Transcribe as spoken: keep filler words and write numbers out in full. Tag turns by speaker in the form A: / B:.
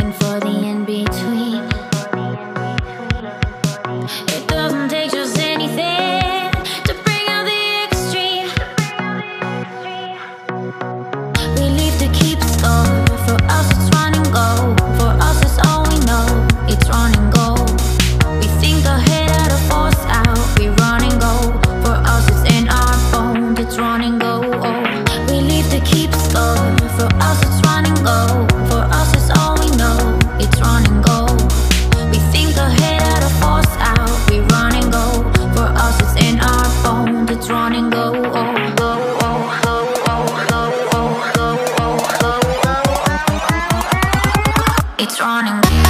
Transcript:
A: looking for the in-between. It doesn't take just anything to bring out the extreme. We leave to keep score. For us it's run and go. For us it's all we know. It's run and go. We think ahead how to force out. We run and go. For us it's in our bones. It's run and go. Oh. We leave to keep score. For us it's run and go. For us it's all we know. It's run and go. We think ahead how to force out. We run and go. For us it's in our bones. It's run and go. Oh. Go, oh, go, oh, go, oh, go, oh, go, oh. It's running.